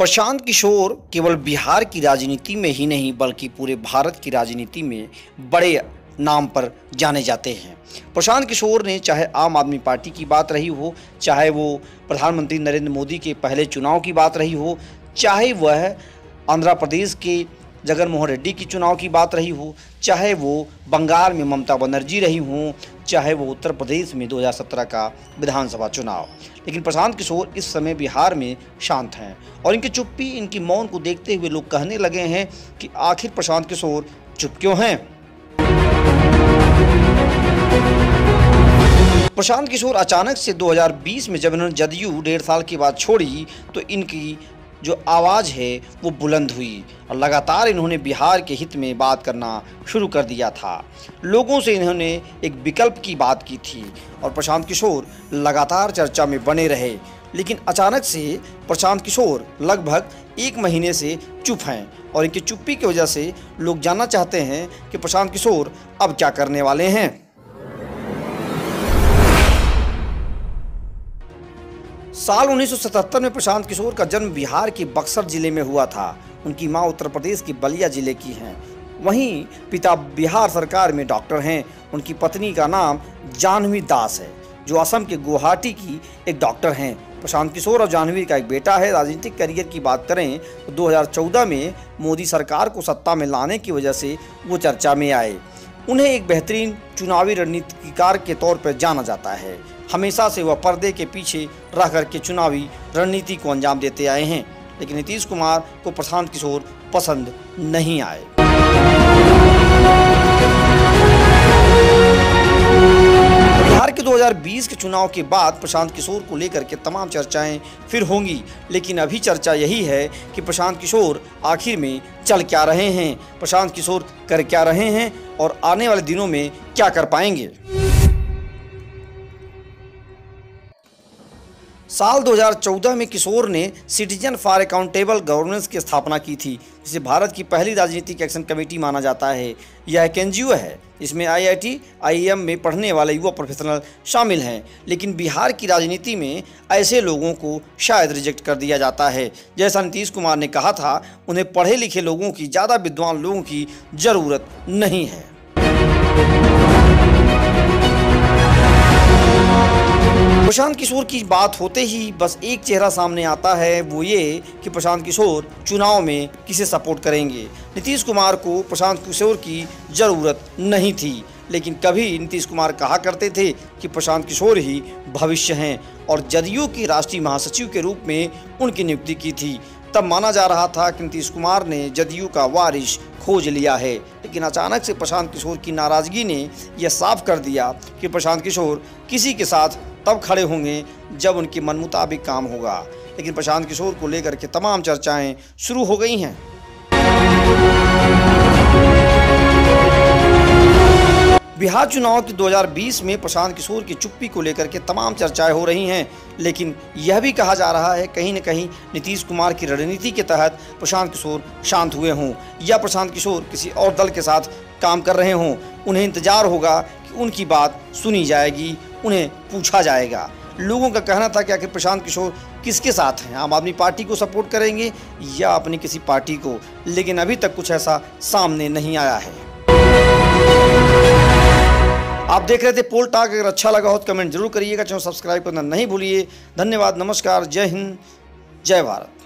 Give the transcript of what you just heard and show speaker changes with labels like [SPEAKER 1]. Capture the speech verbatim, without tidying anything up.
[SPEAKER 1] प्रशांत किशोर केवल बिहार की राजनीति में ही नहीं बल्कि पूरे भारत की राजनीति में बड़े नाम पर जाने जाते हैं। प्रशांत किशोर ने चाहे आम आदमी पार्टी की बात रही हो, चाहे वो प्रधानमंत्री नरेंद्र मोदी के पहले चुनाव की बात रही हो, चाहे वह आंध्र प्रदेश के जगन मोहन रेड्डी की चुनाव की बात रही हो, चाहे वो बंगाल में ममता बनर्जी रही हों, चाहे वो उत्तर प्रदेश में दो हज़ार सत्रह का विधानसभा चुनाव, लेकिन प्रशांत किशोर इस समय बिहार में शांत हैं। और इनकी चुप्पी, इनकी मौन को देखते हुए लोग कहने लगे हैं कि आखिर प्रशांत किशोर चुप क्यों हैं। प्रशांत किशोर अचानक से दो हज़ार बीस में जब इन्होंने जदयू डेढ़ साल के बाद छोड़ी तो इनकी जो आवाज़ है वो बुलंद हुई और लगातार इन्होंने बिहार के हित में बात करना शुरू कर दिया था। लोगों से इन्होंने एक विकल्प की बात की थी और प्रशांत किशोर लगातार चर्चा में बने रहे। लेकिन अचानक से प्रशांत किशोर लगभग एक महीने से चुप हैं और इनकी चुप्पी की वजह से लोग जानना चाहते हैं कि प्रशांत किशोर अब क्या करने वाले हैं। साल उन्नीस सौ सतहत्तर में प्रशांत किशोर का जन्म बिहार के बक्सर जिले में हुआ था। उनकी मां उत्तर प्रदेश के बलिया जिले की हैं। वहीं पिता बिहार सरकार में डॉक्टर हैं। उनकी पत्नी का नाम जाह्नवी दास है जो असम के गुवाहाटी की एक डॉक्टर हैं। प्रशांत किशोर और जाह्नवी का एक बेटा है। राजनीतिक करियर की बात करें तो दो हज़ार चौदह में मोदी सरकार को सत्ता में लाने की वजह से वो चर्चा में आए। उन्हें एक बेहतरीन चुनावी रणनीतिकार के तौर पर जाना जाता है। हमेशा से वह पर्दे के पीछे रह कर के चुनावी रणनीति को अंजाम देते आए हैं, लेकिन नीतीश कुमार को प्रशांत किशोर पसंद नहीं आए। बिहार के दो हज़ार बीस के चुनाव के बाद प्रशांत किशोर को लेकर के तमाम चर्चाएं फिर होंगी, लेकिन अभी चर्चा यही है कि प्रशांत किशोर आखिर में चल क्या रहे हैं, प्रशांत किशोर कर क्या रहे हैं और आने वाले दिनों में क्या कर पाएंगे। साल दो हज़ार चौदह में किशोर ने सिटीजन फॉर अकाउंटेबल गवर्नेंस की स्थापना की थी, जिसे भारत की पहली राजनीतिक एक्शन कमेटी माना जाता है। यह एक एनजीओ है। इसमें आई I T, I I am में पढ़ने वाले युवा प्रोफेशनल शामिल हैं, लेकिन बिहार की राजनीति में ऐसे लोगों को शायद रिजेक्ट कर दिया जाता है। जैसा नीतीश कुमार ने कहा था, उन्हें पढ़े लिखे लोगों की, ज़्यादा विद्वान लोगों की ज़रूरत नहीं है। प्रशांत किशोर की बात होते ही बस एक चेहरा सामने आता है, वो ये कि प्रशांत किशोर चुनाव में किसे सपोर्ट करेंगे। नीतीश कुमार को प्रशांत किशोर की ज़रूरत नहीं थी, लेकिन कभी नीतीश कुमार कहा करते थे कि प्रशांत किशोर ही भविष्य हैं और जदयू के राष्ट्रीय महासचिव के रूप में उनकी नियुक्ति की थी। तब माना जा रहा था कि नीतीश कुमार ने जदयू का वारिस खोज लिया है, लेकिन अचानक से प्रशांत किशोर की नाराज़गी ने यह साफ कर दिया कि प्रशांत किशोर किसी के साथ तब खड़े होंगे जब उनके मन मुताबिक काम होगा। लेकिन प्रशांत किशोर को लेकर के तमाम चर्चाएं शुरू हो गई हैं। बिहार चुनाव की दो हज़ार बीस में प्रशांत किशोर की चुप्पी को लेकर के तमाम चर्चाएं हो रही हैं, लेकिन यह भी कहा जा रहा है कहीं न कहीं नीतीश कुमार की रणनीति के तहत प्रशांत किशोर शांत हुए हों या प्रशांत किशोर किसी और दल के साथ काम कर रहे हों। उन्हें इंतजार होगा कि उनकी बात सुनी जाएगी, उन्हें पूछा जाएगा। लोगों का कहना था कि आखिर प्रशांत किशोर किसके साथ हैं, आम आदमी पार्टी को सपोर्ट करेंगे या अपनी किसी पार्टी को, लेकिन अभी तक कुछ ऐसा सामने नहीं आया है। आप देख रहे थे पोल टॉक। अगर अच्छा लगा हो तो कमेंट जरूर करिएगा, चैनल सब्सक्राइब करना नहीं भूलिए। धन्यवाद, नमस्कार, जय हिंद, जय भारत।